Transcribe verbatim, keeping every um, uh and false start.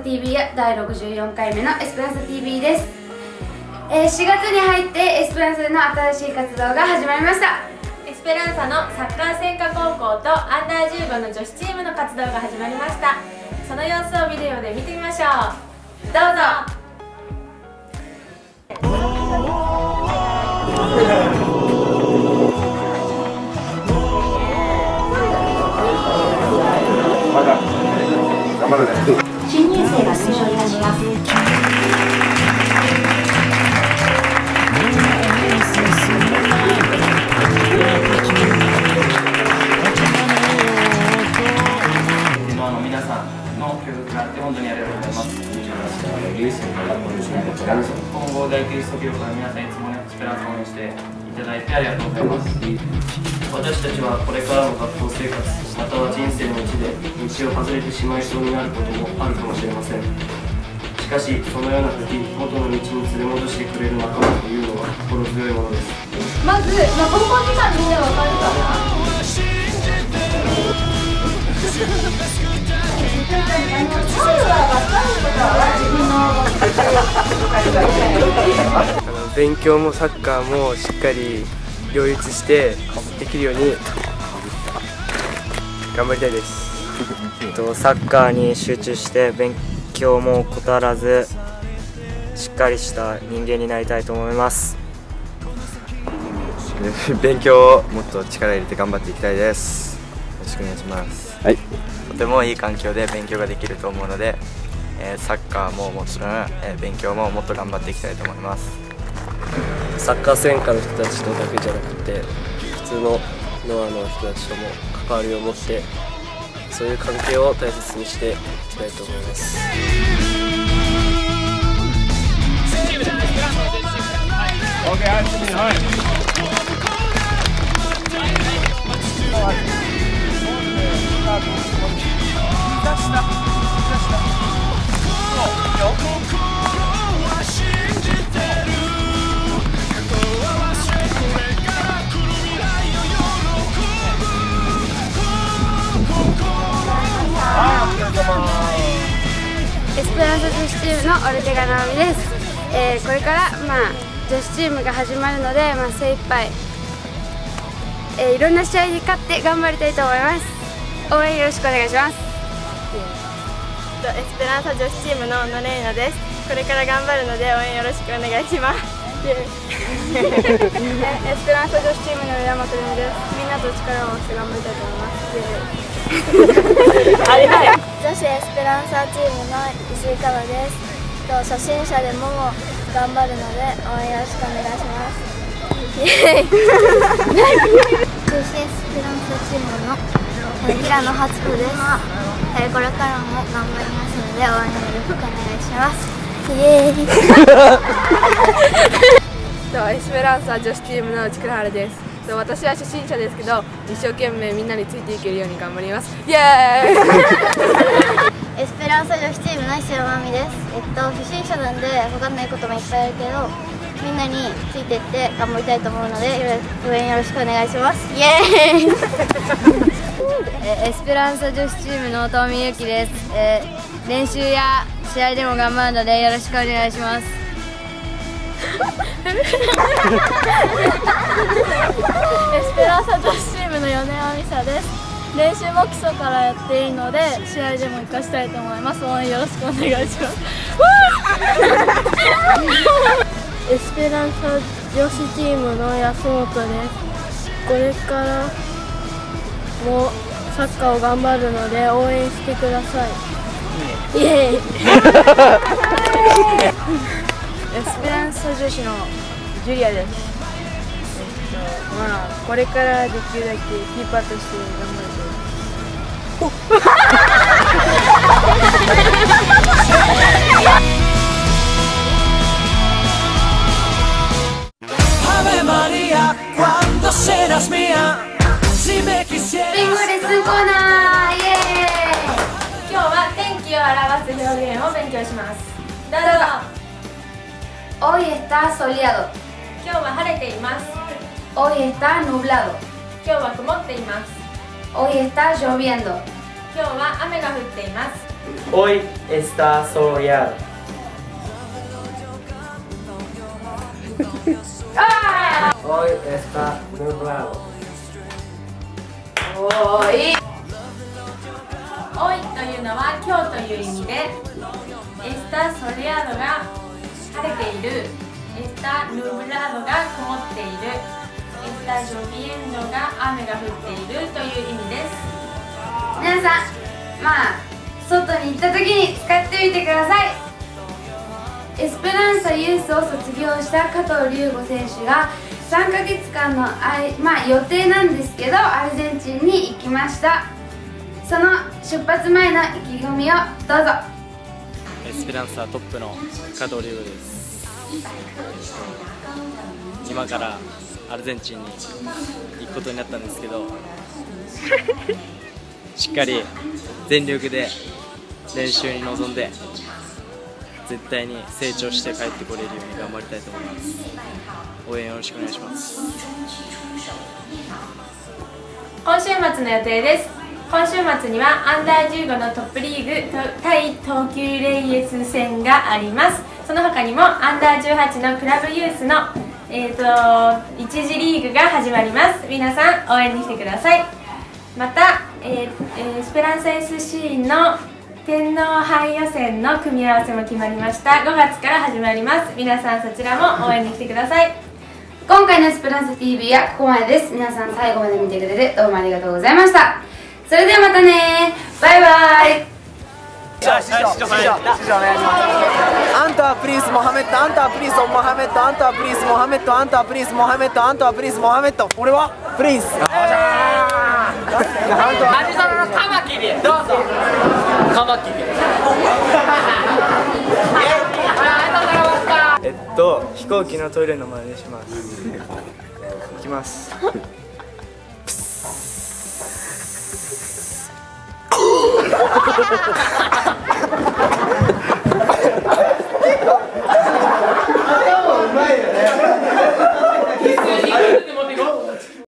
ティービー だいろくじゅうよんかいめのエスペランサ ティービー です。えー、しがつに入ってエスペランサでの新しい活動が始まりました。 エスペランサのサッカー専科高校とアンダーじゅうごの女子チームの活動が始まりました。その様子をビデオで見てみましょう。どうぞ。 新入生が出場いたします。皆さんの協力があって本当にありがとうございます。今後大キリスト教会の皆さんいつもねエスペランサを応援していただいてありがとうございます。私たちはこれからの学校生活または人生の道で道を外れてしまいそうになることもあるかもしれません。しかしそのような時元の道に連れ戻してくれる仲間というのは心強いものです。 まず、まあ、高校時間でみんな分かるかな。 勉強もサッカーもしっかり両立してできるように頑張りたいです。 サッカーに集中して勉強も怠らずしっかりした人間になりたいと思います。 勉強をもっと力入れて頑張っていきたいです。よろしくお願いします。 はい、とてもいい環境で勉強ができると思うので、えー、サッカーももちろん、えー、勉強ももっと頑張っていきたいと思います。 サッカー専科の人たちとだけじゃなくて普通のノアの人たちとも関わりを持ってそういう関係を大切にしていきたいと思います。 エスペランサ女子チームのオルテガナオミです。えー、これから、まあ、女子チームが始まるので、まあ、精一杯、えー、いろんな試合に勝って頑張りたいと思います。応援よろしくお願いします。 エスペランサ女子チームのノレイナです。これから頑張るので応援よろしくお願いします。エスペランサ女子チームの山本です。みんなと力を合わせて頑張りたいと思います。はいはい、 女子エスペランサチームの石井かなです。初心者でも頑張るので応援よろしくお願いします。女子エスペランサチームの平野初子です。これからも頑張りますので応援よろしくお願いします。イエーイエスペランサ女子チームの内倉原です。私は初心者ですけど一生懸命みんなについていけるように頑張ります。イエーイエスペランサ女子チームの石尾真美です。えっと初心者なんで分かんないこともいっぱいあるけどみんなについていって頑張りたいと思うので応援よろしくお願いします。イエーイエスペランサ女子チームの遠見ゆきです。えー、練習や試合でも頑張るのでよろしくお願いします。 エスペランサ女子チームの米尾美沙です。練習も基礎からやっていいので試合でも活かしたいと思います。応援よろしくお願いします。エスペランサ女子チームの安本です。これからもサッカーを頑張るので応援してください。イエーイエスペランサ女子のジュリアです。えっと、まあ、これからできるだけキーパーとして頑張りたいです。 ビンゴレッスンコーナー、イエーイ。 今日は天気を表す表現を勉強します。どうぞ。 Hoy está soleado. 今日は晴れています。 Hoy está nublado. 今日は曇っています。 Hoy está lloviendo. 今日は雨が降っています。 Hoy está soleado. Hoy está nublado. Hoy というのは今日という意味で、está soleado が晴れている、está nublado が曇っている、está lloviendo が雨が降っているという意味です。 皆さん、まあ外に行った時に使ってみてください。エスペランサユースを卒業した加藤龍吾選手がさんかげつかんのあい、まあ、予定なんですけどアルゼンチンに行きました。その出発前の意気込みをどうぞ。 エスペランサトップの加藤龍吾です。今からアルゼンチンに行くことになったんですけどしっかり全力で練習に臨んで絶対に成長して帰ってこれるように頑張りたいと思います。応援よろしくお願いします。 今週末の予定です。今週末にはアンダーじゅうごのトップリーグ対東急レイエス戦があります。その他にもアンダーじゅうはちのクラブユースの、えー、といち次リーグが始まります。皆さん応援に来てください。また、えー、エスペランサ エスシー の天皇杯予選の組み合わせも決まりました。ごがつから始まります。皆さんそちらも応援に来てください。 今回のエスペランサ ティーブイ はここまでです。皆さん最後まで見てくれてどうもありがとうございました。それではまたね、バイバイ。 アンタープリンスモハメッド、アンタープリンスモハメッド、アンタープリンスモハメッド、アンタープリンスモハメッド、アンタープリンスモハメッド。俺はプリンス。 アリゾナのカマキリ、どうぞ。カマキリ。 えっと飛行機のトイレの真似します。いきます。